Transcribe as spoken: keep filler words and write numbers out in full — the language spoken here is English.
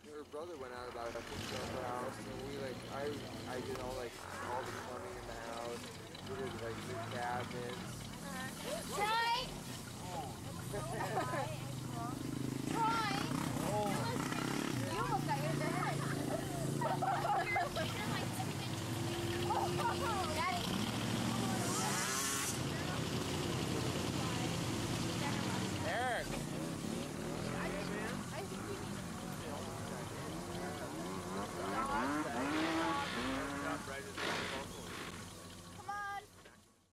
her brother went out about fixing up her house, and we like I I did all like all the plumbing in the house. We did like new cabinets,